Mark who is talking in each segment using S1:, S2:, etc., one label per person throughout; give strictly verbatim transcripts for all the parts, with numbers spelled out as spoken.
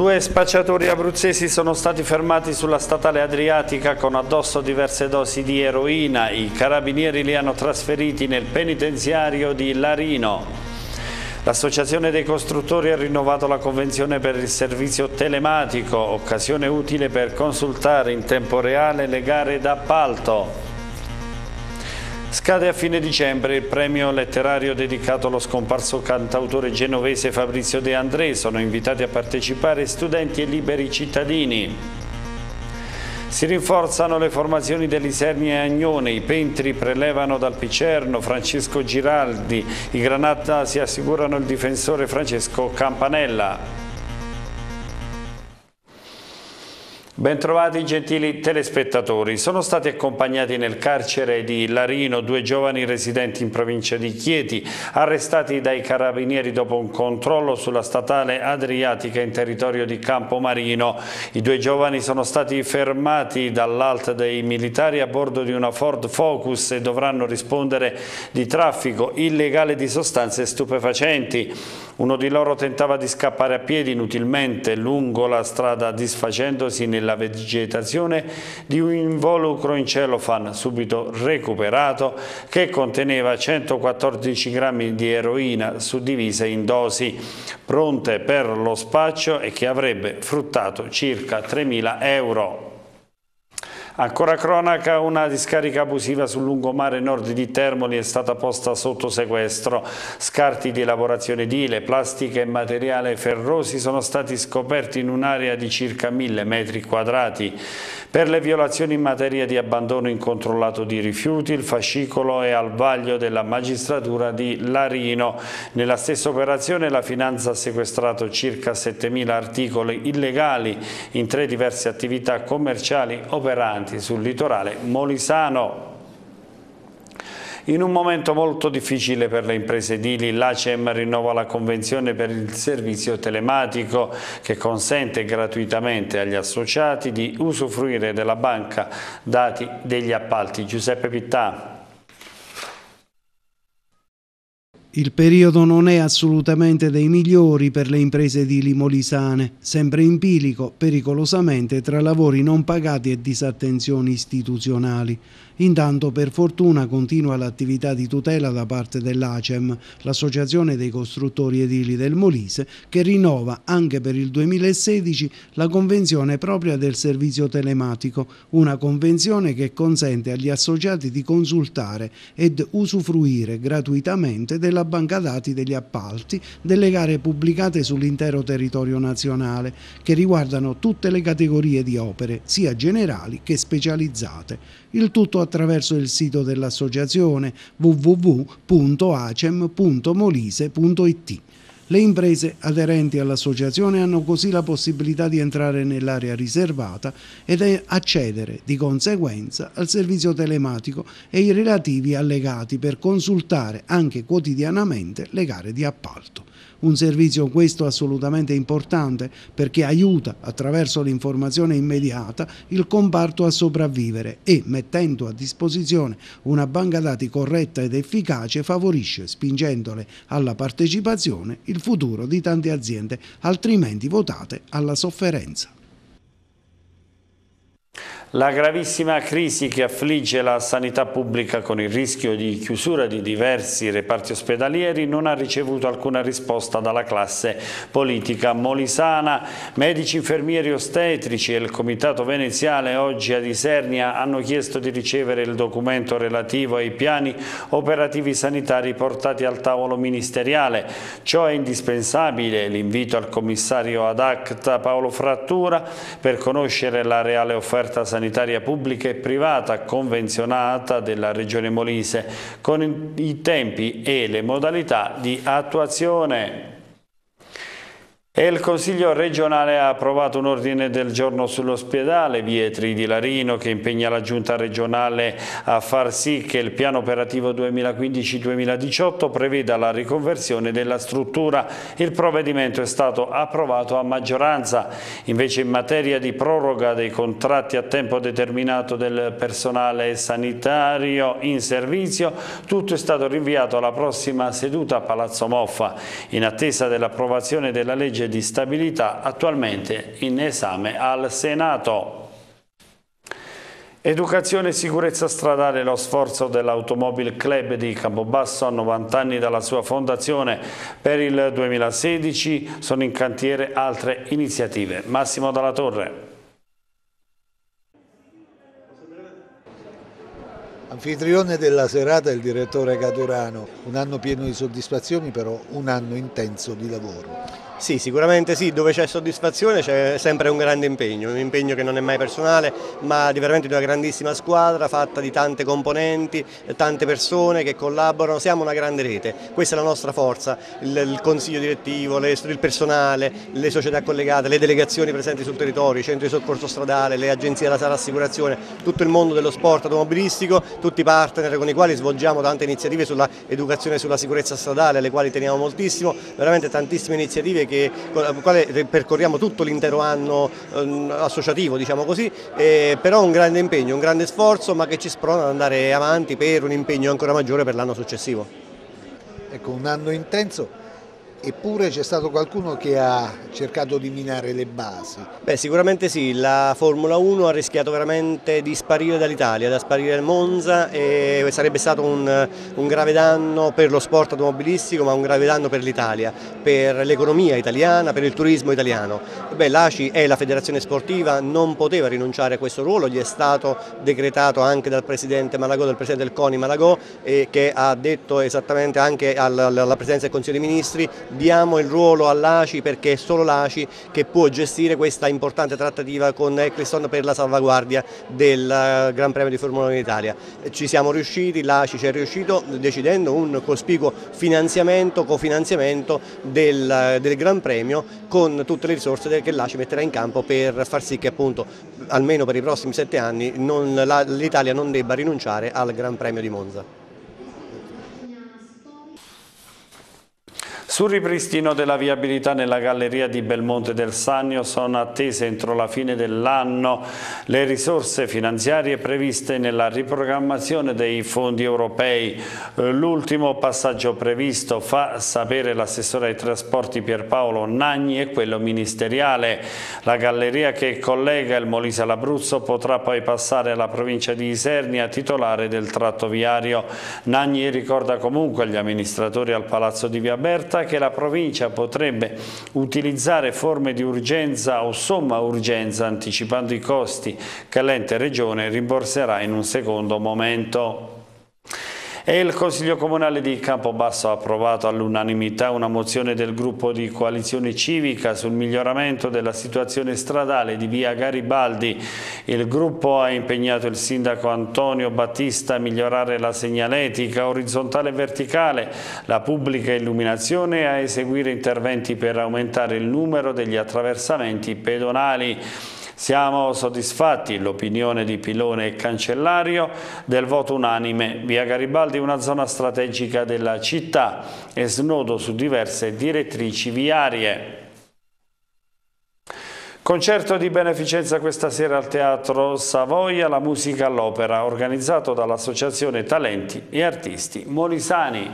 S1: Due spacciatori abruzzesi sono stati fermati sulla statale Adriatica con addosso diverse dosi di eroina. I carabinieri li hanno trasferiti nel penitenziario di Larino. L'Associazione dei Costruttori ha rinnovato la convenzione per il servizio telematico, occasione utile per consultare in tempo reale le gare d'appalto. Scade a fine dicembre il premio letterario dedicato allo scomparso cantautore genovese Fabrizio De André. Sono invitati a partecipare studenti e liberi cittadini. Si rinforzano le formazioni dell'Isernia e Agnone, i Pentri prelevano dal Picerno Francesco Giraldi, i Granata si assicurano il difensore Francesco Campanella. Bentrovati gentili telespettatori, sono stati accompagnati nel carcere di Larino due giovani residenti in provincia di Chieti, arrestati dai carabinieri dopo un controllo sulla statale Adriatica in territorio di Campomarino. I due giovani sono stati fermati dall'A L T dei militari a bordo di una Ford Focus e dovranno rispondere di traffico illegale di sostanze stupefacenti. Uno di loro tentava di scappare a piedi inutilmente lungo la strada disfacendosi nella vegetazione di un involucro in cellophane subito recuperato che conteneva centoquattordici grammi di eroina suddivise in dosi pronte per lo spaccio e che avrebbe fruttato circa tremila euro. Ancora cronaca, una discarica abusiva sul lungomare nord di Termoli è stata posta sotto sequestro. Scarti di lavorazione edile, plastica e materiale ferrosi sono stati scoperti in un'area di circa mille metri quadrati. Per le violazioni in materia di abbandono incontrollato di rifiuti, il fascicolo è al vaglio della magistratura di Larino. Nella stessa operazione la Finanza ha sequestrato circa settemila articoli illegali in tre diverse attività commerciali operanti sul litorale molisano. In un momento molto difficile per le imprese edili, l'Acem rinnova la convenzione per il servizio telematico che consente gratuitamente agli associati di usufruire della banca dati degli appalti. Giuseppe Pittà.
S2: Il periodo non è assolutamente dei migliori per le imprese edili molisane, sempre in bilico, pericolosamente, tra lavori non pagati e disattenzioni istituzionali. Intanto, per fortuna, continua l'attività di tutela da parte dell'Acem, l'Associazione dei Costruttori Edili del Molise, che rinnova anche per il duemilasedici la convenzione propria del servizio telematico, una convenzione che consente agli associati di consultare ed usufruire gratuitamente della banca dati degli appalti delle gare pubblicate sull'intero territorio nazionale, che riguardano tutte le categorie di opere, sia generali che specializzate. Il tutto attraverso il sito dell'associazione w w w punto acem punto molise punto i t. Le imprese aderenti all'associazione hanno così la possibilità di entrare nell'area riservata ed accedere di conseguenza al servizio telematico e i relativi allegati per consultare anche quotidianamente le gare di appalto. Un servizio questo assolutamente importante perché aiuta attraverso l'informazione immediata il comparto a sopravvivere e, mettendo a disposizione una banca dati corretta ed efficace, favorisce, spingendole alla partecipazione, il futuro di tante aziende altrimenti votate alla sofferenza.
S1: La gravissima crisi che affligge la sanità pubblica con il rischio di chiusura di diversi reparti ospedalieri non ha ricevuto alcuna risposta dalla classe politica molisana. Medici, infermieri, ostetrici e il Comitato Veneziale oggi ad Isernia hanno chiesto di ricevere il documento relativo ai piani operativi sanitari portati al tavolo ministeriale. Ciò è indispensabile, l'invito al commissario ad acta Paolo Frattura per conoscere la reale offerta sanitaria sanitaria pubblica e privata convenzionata della Regione Molise con i tempi e le modalità di attuazione. E il Consiglio regionale ha approvato un ordine del giorno sull'ospedale Vietri di Larino che impegna la Giunta regionale a far sì che il piano operativo duemilaquindici duemiladiciotto preveda la riconversione della struttura. Il provvedimento è stato approvato a maggioranza. Invece in materia di proroga dei contratti a tempo determinato del personale sanitario in servizio, tutto è stato rinviato alla prossima seduta a Palazzo Moffa. In attesa dell'approvazione della legge legge di stabilità attualmente in esame al Senato. Educazione e sicurezza stradale, lo sforzo dell'Automobile Club di Campobasso a novanta anni dalla sua fondazione. Per il duemilasedici sono in cantiere altre iniziative. Massimo Dalla Torre.
S3: Anfitrione della serata è il direttore Caturano, un anno pieno di soddisfazioni, però un anno intenso di lavoro.
S4: Sì, sicuramente sì, dove c'è soddisfazione c'è sempre un grande impegno, un impegno che non è mai personale, ma di veramente di una grandissima squadra fatta di tante componenti, tante persone che collaborano, siamo una grande rete, questa è la nostra forza, il, il consiglio direttivo, le, il personale, le società collegate, le delegazioni presenti sul territorio, i centri di soccorso stradale, le agenzie della Sala Assicurazione, tutto il mondo dello sport automobilistico, tutti i partner con i quali svolgiamo tante iniziative sulla educazione e sulla sicurezza stradale, alle quali teniamo moltissimo, veramente tantissime iniziative che, con la quale percorriamo tutto l'intero anno eh, associativo, diciamo così, eh, però un grande impegno, un grande sforzo, ma che ci sprona ad andare avanti per un impegno ancora maggiore per l'anno successivo.
S3: Ecco, un anno intenso. Eppure c'è stato qualcuno che ha cercato di minare le basi.
S4: Beh, sicuramente sì, la Formula uno ha rischiato veramente di sparire dall'Italia, da sparire da Monza, e sarebbe stato un, un grave danno per lo sport automobilistico, ma un grave danno per l'Italia, per l'economia italiana, per il turismo italiano. Beh, l'A C I è la federazione sportiva, non poteva rinunciare a questo ruolo, gli è stato decretato anche dal presidente Malagò, dal presidente del CONI Malagò, eh, che ha detto esattamente anche alla, alla presidenza del Consiglio dei Ministri: diamo il ruolo all'A C I perché è solo l'A C I che può gestire questa importante trattativa con Eccleston per la salvaguardia del Gran Premio di Formula uno in Italia. Ci siamo riusciti, l'A C I ci è riuscito decidendo un cospicuo finanziamento, cofinanziamento del, del Gran Premio con tutte le risorse che l'A C I metterà in campo per far sì che appunto almeno per i prossimi sette anni l'Italia non debba rinunciare al Gran Premio di Monza.
S1: Sul ripristino della viabilità nella galleria di Belmonte del Sannio sono attese entro la fine dell'anno le risorse finanziarie previste nella riprogrammazione dei fondi europei. L'ultimo passaggio previsto, fa sapere l'assessore ai trasporti Pierpaolo Nagni, è quello ministeriale. La galleria che collega il Molise all'Abruzzo potrà poi passare alla provincia di Isernia, titolare del tratto viario. Nagni ricorda comunque agli amministratori al Palazzo di Via Berta che la provincia potrebbe utilizzare forme di urgenza o somma urgenza, anticipando i costi che l'ente regione rimborserà in un secondo momento. E il Consiglio Comunale di Campobasso ha approvato all'unanimità una mozione del gruppo di coalizione civica sul miglioramento della situazione stradale di via Garibaldi. Il gruppo ha impegnato il sindaco Antonio Battista a migliorare la segnaletica orizzontale e verticale, la pubblica illuminazione e a eseguire interventi per aumentare il numero degli attraversamenti pedonali. Siamo soddisfatti, l'opinione di Pilone e Cancellario, del voto unanime. Via Garibaldi è una zona strategica della città e snodo su diverse direttrici viarie. Concerto di beneficenza questa sera al Teatro Savoia, la musica all'opera, organizzato dall'Associazione Talenti e Artisti Molisani.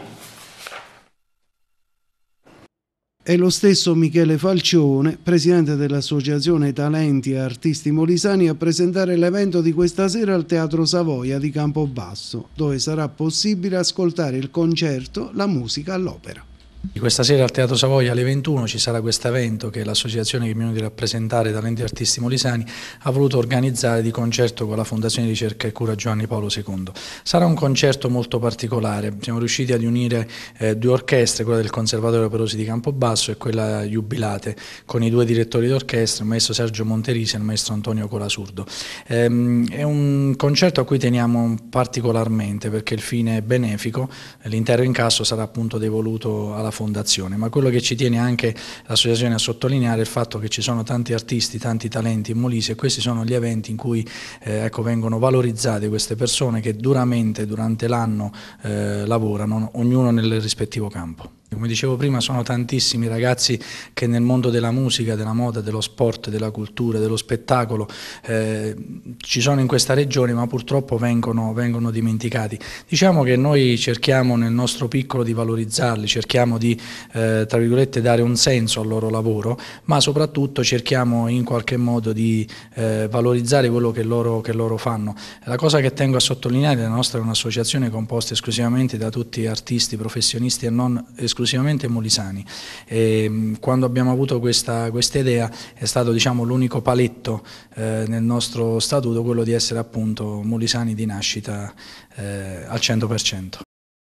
S2: È lo stesso Michele Falcione, presidente dell'Associazione Talenti e Artisti Molisani, a presentare l'evento di questa sera al Teatro Savoia di Campobasso, dove sarà possibile ascoltare il concerto La musica all'opera.
S5: Questa sera al Teatro Savoia alle ventuno ci sarà questo evento che l'associazione che mi viene di rappresentare, Talenti e Artisti Molisani, ha voluto organizzare di concerto con la Fondazione di Ricerca e Cura Giovanni Paolo secondo. Sarà un concerto molto particolare, siamo riusciti ad unire eh, due orchestre, quella del Conservatorio Operosi di Campobasso e quella Jubilate, con i due direttori d'orchestra, il maestro Sergio Monterisi e il maestro Antonio Colasurdo. Ehm, è un concerto a cui teniamo particolarmente perché il fine è benefico, l'intero incasso sarà appunto devoluto alla fondazione, ma quello che ci tiene anche l'associazione a sottolineare è il fatto che ci sono tanti artisti, tanti talenti in Molise, e questi sono gli eventi in cui eh, ecco, vengono valorizzate queste persone che duramente durante l'anno eh, lavorano, ognuno nel rispettivo campo. Come dicevo prima, sono tantissimi ragazzi che nel mondo della musica, della moda, dello sport, della cultura, dello spettacolo eh, ci sono in questa regione, ma purtroppo vengono, vengono dimenticati. Diciamo che noi cerchiamo nel nostro piccolo di valorizzarli, cerchiamo di eh, tra virgolette dare un senso al loro lavoro, ma soprattutto cerchiamo in qualche modo di eh, valorizzare quello che loro, che loro fanno. La cosa che tengo a sottolineare è che la nostra è un'associazione composta esclusivamente da tutti artisti, professionisti e non esclusivamente esclusivamente molisani. E quando abbiamo avuto questa, questa idea è stato, diciamo, l'unico paletto eh, nel nostro statuto, quello di essere appunto molisani di nascita eh, al cento per cento.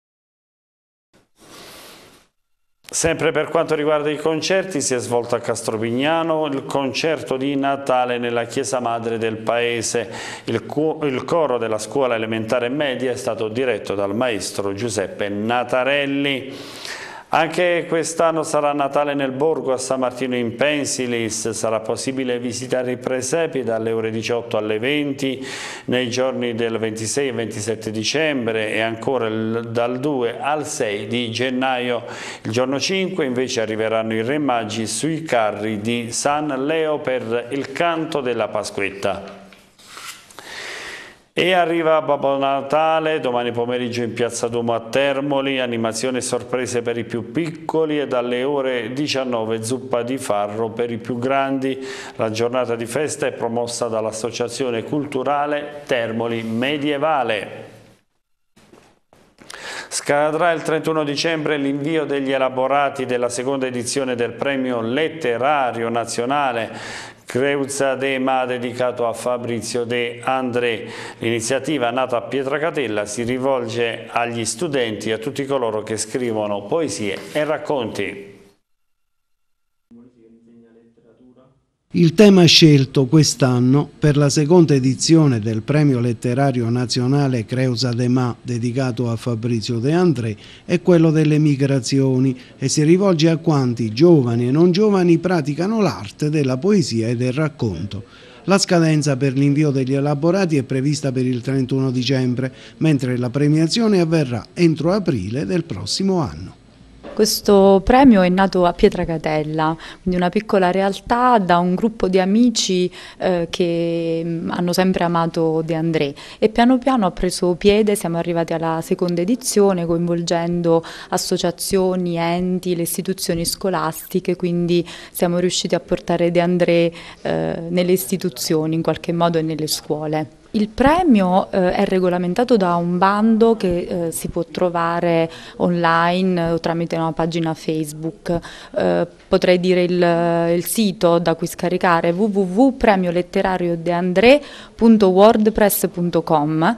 S1: Sempre per quanto riguarda i concerti, si è svolto a Castropignano il concerto di Natale nella chiesa madre del paese. Il, il coro della scuola elementare e media è stato diretto dal maestro Giuseppe Natarelli. Anche quest'anno sarà Natale nel borgo a San Martino in Pensilis, sarà possibile visitare i presepi dalle ore diciotto alle venti nei giorni del ventisei e ventisette dicembre e ancora dal due al sei di gennaio. Il giorno cinque invece arriveranno i Re Magi sui carri di San Leo per il canto della Pasquetta. E arriva Babbo Natale, domani pomeriggio in Piazza Duomo a Termoli, animazioni e sorprese per i più piccoli e dalle ore diciannove zuppa di farro per i più grandi. La giornata di festa è promossa dall'Associazione Culturale Termoli Medievale. Scadrà il trentuno dicembre l'invio degli elaborati della seconda edizione del Premio Letterario Nazionale Creuza de Ma dedicato a Fabrizio De André. L'iniziativa nata a Pietracatella si rivolge agli studenti e a tutti coloro che scrivono poesie e racconti.
S2: Il tema scelto quest'anno per la seconda edizione del Premio Letterario Nazionale Creuza de Ma dedicato a Fabrizio De André è quello delle migrazioni e si rivolge a quanti, giovani e non giovani, praticano l'arte della poesia e del racconto. La scadenza per l'invio degli elaborati è prevista per il trentuno dicembre, mentre la premiazione avverrà entro aprile del prossimo anno.
S6: Questo premio è nato a Pietracatella, quindi una piccola realtà da un gruppo di amici eh, che hanno sempre amato De André e piano piano ha preso piede, siamo arrivati alla seconda edizione coinvolgendo associazioni, enti, le istituzioni scolastiche, quindi siamo riusciti a portare De André eh, nelle istituzioni in qualche modo e nelle scuole. Il premio eh, è regolamentato da un bando che eh, si può trovare online o tramite una pagina Facebook. Eh, potrei dire il, il sito da cui scaricare w w w punto premio letterario de andré punto wordpress punto com.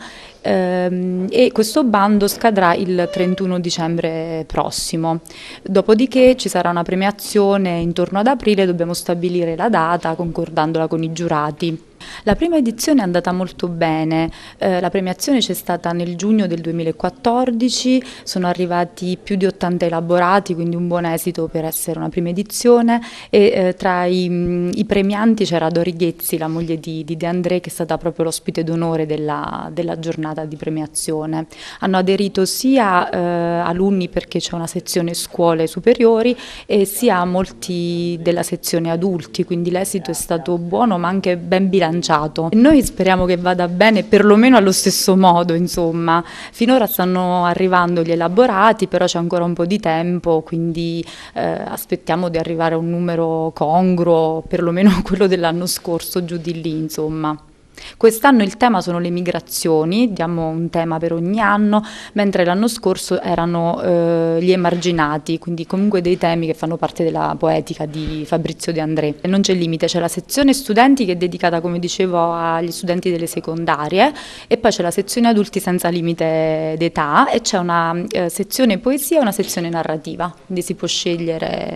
S6: Ehm, e questo bando scadrà il trentuno dicembre prossimo. Dopodiché ci sarà una premiazione intorno ad aprile, dobbiamo stabilire la data concordandola con i giurati. La prima edizione è andata molto bene, eh, la premiazione c'è stata nel giugno del duemilaquattordici, sono arrivati più di ottanta elaborati, quindi un buon esito per essere una prima edizione e eh, tra i, mh, i premianti c'era Dori Ghezzi, la moglie di, di De André, che è stata proprio l'ospite d'onore della, della giornata di premiazione. Hanno aderito sia eh, alunni, perché c'è una sezione scuole superiori, e sia molti della sezione adulti, quindi l'esito è stato buono ma anche ben bilanciato. Noi speriamo che vada bene perlomeno allo stesso modo, insomma. Finora stanno arrivando gli elaborati, però c'è ancora un po' di tempo, quindi eh, aspettiamo di arrivare a un numero congruo, perlomeno quello dell'anno scorso, giù di lì, insomma. Quest'anno il tema sono le migrazioni, diamo un tema per ogni anno, mentre l'anno scorso erano eh, gli emarginati, quindi comunque dei temi che fanno parte della poetica di Fabrizio De André. Non c'è limite, c'è la sezione studenti che è dedicata, come dicevo, agli studenti delle secondarie, e poi c'è la sezione adulti senza limite d'età, e c'è una eh, sezione poesia e una sezione narrativa, quindi si può scegliere,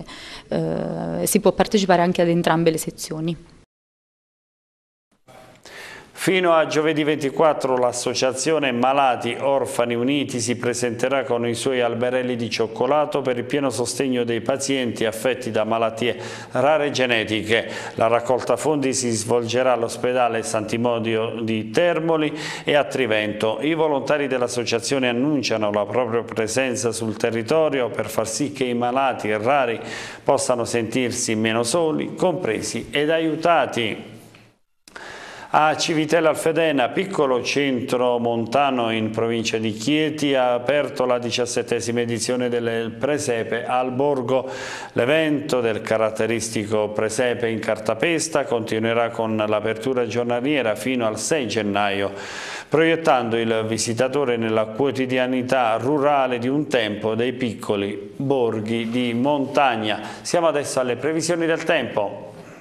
S6: eh, si può partecipare anche ad entrambe le sezioni.
S1: Fino a giovedì ventiquattro l'associazione Malati Orfani Uniti si presenterà con i suoi alberelli di cioccolato per il pieno sostegno dei pazienti affetti da malattie rare genetiche. La raccolta fondi si svolgerà all'ospedale Sant'Imodio di Termoli e a Trivento. I volontari dell'associazione annunciano la propria presenza sul territorio per far sì che i malati rari possano sentirsi meno soli, compresi ed aiutati. A Civitella Alfedena, piccolo centro montano in provincia di Chieti, ha aperto la diciassettesima edizione del Presepe al Borgo. L'evento del caratteristico Presepe in cartapesta continuerà con l'apertura giornaliera fino al sei gennaio, proiettando il visitatore nella quotidianità rurale di un tempo dei piccoli borghi di montagna. Siamo adesso alle previsioni del tempo.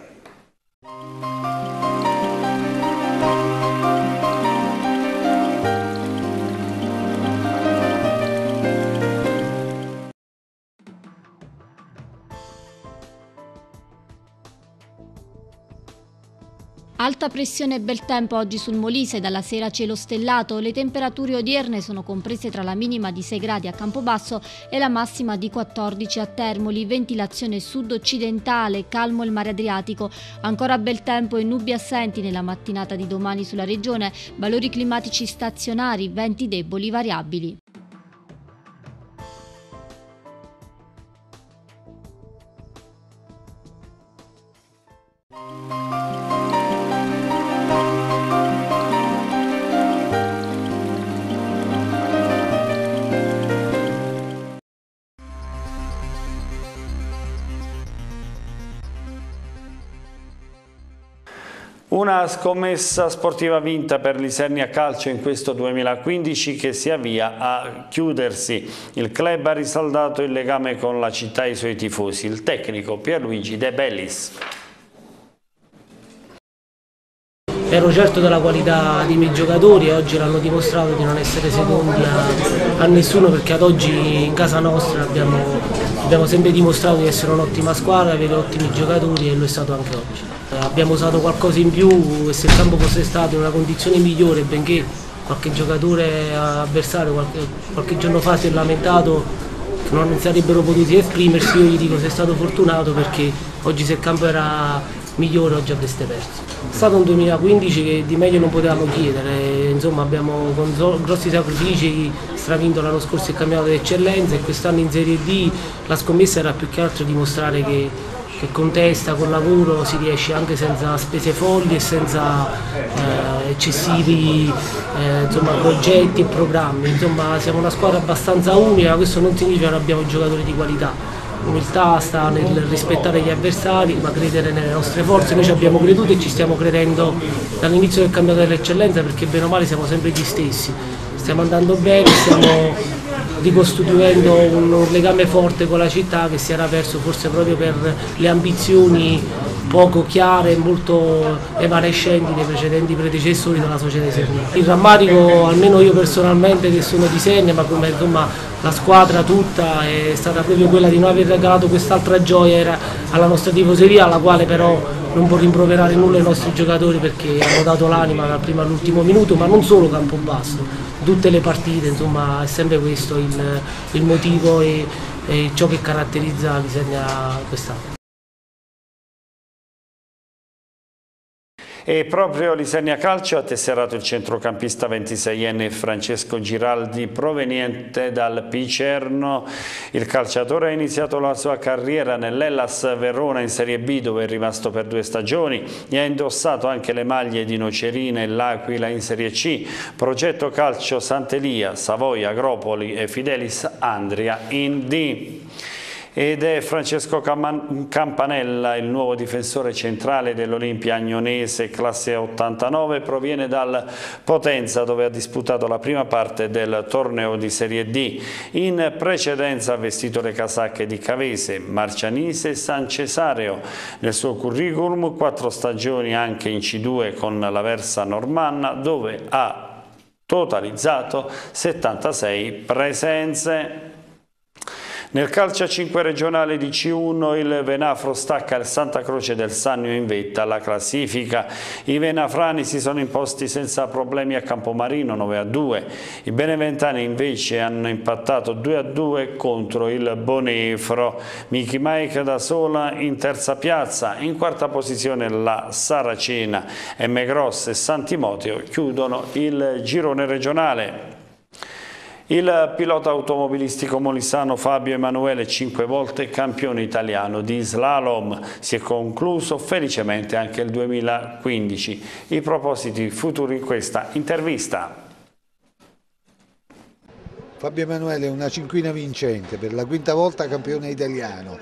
S7: Alta pressione e bel tempo oggi sul Molise, dalla sera cielo stellato. Le temperature odierne sono comprese tra la minima di sei gradi a Campobasso e la massima di quattordici a Termoli. Ventilazione sud-occidentale, calmo il mare Adriatico. Ancora bel tempo e nubi assenti nella mattinata di domani sulla regione. Valori climatici stazionari, venti deboli variabili.
S1: Una scommessa sportiva vinta per l'Isernia Calcio in questo duemilaquindici che si avvia a chiudersi. Il club ha risaldato il legame con la città e i suoi tifosi. Il tecnico Pierluigi De Bellis.
S8: Ero certo della qualità dei miei giocatori e oggi l'hanno dimostrato di non essere secondi a, a nessuno, perché ad oggi in casa nostra abbiamo, abbiamo sempre dimostrato di essere un'ottima squadra, avere ottimi giocatori e lo è stato anche oggi. Abbiamo usato qualcosa in più e se il campo fosse stato in una condizione migliore, benché qualche giocatore avversario qualche, qualche giorno fa si è lamentato che non sarebbero potuti esprimersi, io gli dico sei stato fortunato perché oggi se il campo era migliore oggi avreste perso. È stato un duemilaquindici che di meglio non potevamo chiedere, insomma abbiamo con grossi sacrifici stravinto l'anno scorso il campionato d'eccellenza e quest'anno in Serie D la scommessa era più che altro dimostrare che, che con testa, con lavoro si riesce anche senza spese folli e senza eh, eccessivi eh, insomma, progetti e programmi. Insomma siamo una squadra abbastanza unica, questo non significa che non abbiamo giocatori di qualità. L'umiltà sta nel rispettare gli avversari, ma credere nelle nostre forze. Noi ci abbiamo creduto e ci stiamo credendo dall'inizio del campionato dell'eccellenza, perché bene o male siamo sempre gli stessi. Stiamo andando bene, stiamo ricostituendo un, un legame forte con la città che si era perso forse proprio per le ambizioni poco chiare e molto evanescenti dei precedenti predecessori della società Isernia. Il rammarico, almeno io personalmente che sono di Isernia, ma come insomma la squadra tutta, è stata proprio quella di non aver regalato quest'altra gioia alla nostra tifoseria, alla quale però non può rimproverare nulla ai nostri giocatori perché hanno dato l'anima dal primo all'ultimo minuto, ma non solo Campobasso, tutte le partite, insomma è sempre questo il, il motivo e, e ciò che caratterizza l'Isernia quest'anno.
S1: E proprio l'Isernia Calcio ha tesserato il centrocampista ventiseienne Francesco Giraldi, proveniente dal Picerno. Il calciatore ha iniziato la sua carriera nell'Hellas Verona in Serie B, dove è rimasto per due stagioni, e ha indossato anche le maglie di Nocerina e l'Aquila in Serie C, Progetto Calcio Sant'Elia, Savoia, Agropoli e Fidelis Andria in D. Ed è Francesco Campanella, il nuovo difensore centrale dell'Olimpia Agnonese, classe ottantanove, proviene dal Potenza, dove ha disputato la prima parte del torneo di Serie D. In precedenza ha vestito le casacche di Cavese, Marcianise e San Cesareo. Nel suo curriculum quattro stagioni anche in C due con l'Aversa Normanna, dove ha totalizzato settantasei presenze. Nel calcio a cinque regionale di C uno il Venafro stacca il Santa Croce del Sannio in vetta alla classifica. I venafrani si sono imposti senza problemi a Campomarino nove a due. I beneventani invece hanno impattato due a due contro il Bonefro. Michi Mike da sola in terza piazza, in quarta posizione la Saracena. M. Gross e San Timoteo chiudono il girone regionale. Il pilota automobilistico molisano Fabio Emanuele, cinque volte campione italiano di slalom, si è concluso felicemente anche il duemilaquindici. I propositi futuri in questa intervista.
S3: Fabio Emanuele è una cinquina vincente, per la quinta volta campione italiano.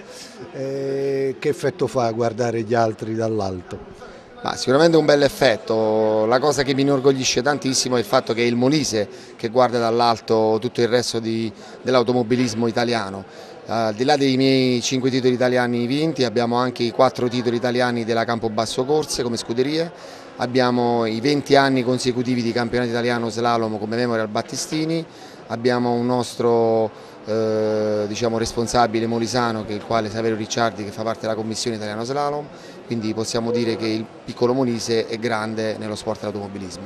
S3: Eh, che effetto fa guardare gli altri dall'alto?
S9: Ma sicuramente un bel effetto. La cosa che mi inorgoglisce tantissimo è il fatto che è il Molise che guarda dall'alto tutto il resto dell'automobilismo italiano. Al di là dei miei cinque titoli italiani vinti abbiamo anche i quattro titoli italiani della Campobasso Corse come scuderie, abbiamo i venti anni consecutivi di campionato italiano slalom come Memorial Battistini, abbiamo un nostro Eh, diciamo responsabile molisano che è il quale Saverio Ricciardi, che fa parte della commissione italiana slalom, quindi possiamo dire che il piccolo Molise è grande nello sport dell'automobilismo.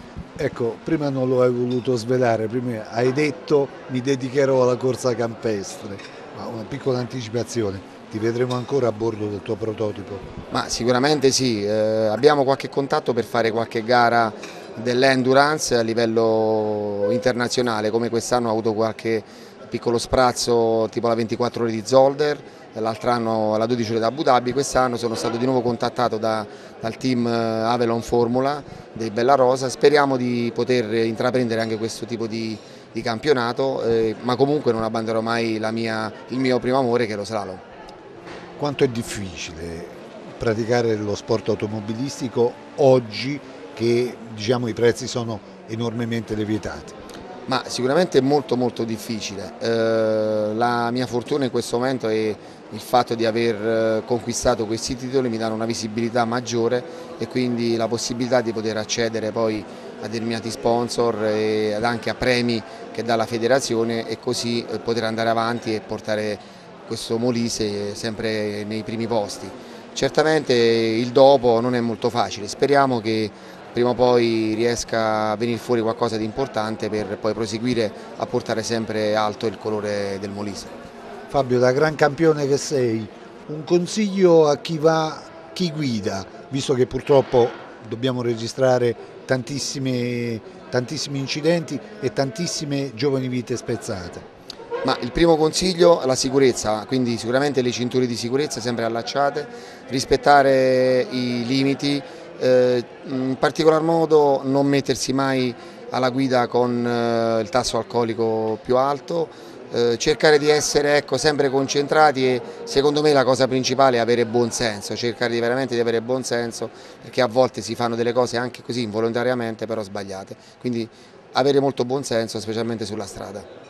S3: Ecco, prima non lo hai voluto svelare, prima hai detto mi dedicherò alla corsa campestre, ma una piccola anticipazione, ti vedremo ancora a bordo del tuo prototipo?
S9: Ma sicuramente sì, eh, abbiamo qualche contatto per fare qualche gara dell'endurance a livello internazionale, come quest'anno ho avuto qualche piccolo sprazzo tipo la ventiquattro ore di Zolder, l'altro anno la dodici ore da Abu Dhabi, quest'anno sono stato di nuovo contattato da, dal team Avelon Formula dei Bellarosa, speriamo di poter intraprendere anche questo tipo di, di campionato, eh, ma comunque non abbandonerò mai la mia, il mio primo amore che è lo slalom.
S3: Quanto è difficile praticare lo sport automobilistico oggi che diciamo, i prezzi sono enormemente lievitati?
S9: Ma sicuramente è molto molto difficile. Eh, la mia fortuna in questo momento è il fatto di aver conquistato questi titoli, mi danno una visibilità maggiore e quindi la possibilità di poter accedere poi a determinati sponsor e anche a premi che dà la federazione e così poter andare avanti e portare questo Molise sempre nei primi posti. Certamente il dopo non è molto facile, speriamo che prima o poi riesca a venire fuori qualcosa di importante per poi proseguire a portare sempre alto il colore del Molise.
S3: Fabio, da gran campione che sei, un consiglio a chi va, chi guida, visto che purtroppo dobbiamo registrare tantissimi, tantissimi incidenti e tantissime giovani vite spezzate.
S9: Ma il primo consiglio è la sicurezza, quindi sicuramente le cinture di sicurezza sempre allacciate, rispettare i limiti, eh, in particolar modo non mettersi mai alla guida con eh, il tasso alcolico più alto, eh, cercare di essere ecco, sempre concentrati e secondo me la cosa principale è avere buon senso, cercare di, veramente di avere buon senso perché a volte si fanno delle cose anche così involontariamente però sbagliate, quindi avere molto buon senso specialmente sulla strada.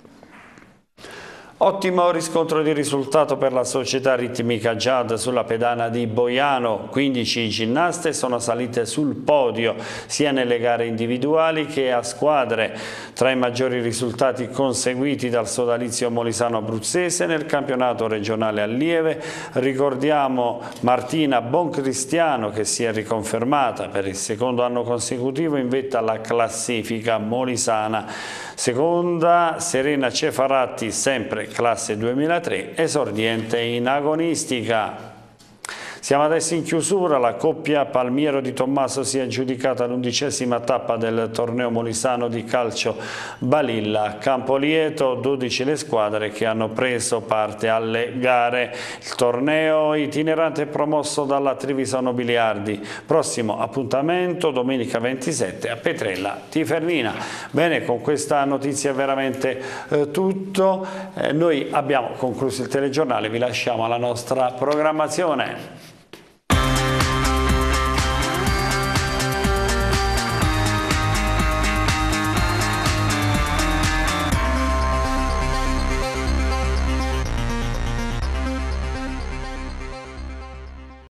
S1: Ottimo riscontro di risultato per la società ritmica Giad sulla pedana di Boiano, quindici ginnaste sono salite sul podio sia nelle gare individuali che a squadre. Tra i maggiori risultati conseguiti dal sodalizio molisano abruzzese nel campionato regionale allieve ricordiamo Martina Boncristiano che si è riconfermata per il secondo anno consecutivo in vetta alla classifica molisana. Seconda Serena Cefaratti, sempre classe duemilatré, esordiente in agonistica. Siamo adesso in chiusura, la coppia Palmiero di Tommaso si è aggiudicata l'undicesima tappa del torneo molisano di calcio Balilla a Campolieto, dodici le squadre che hanno preso parte alle gare. Il torneo itinerante è promosso dalla Treviso Biliardi. Prossimo appuntamento domenica ventisette a Petrella Tifernina. Bene, con questa notizia è veramente eh, tutto. Eh, noi abbiamo concluso il telegiornale, vi lasciamo alla nostra programmazione.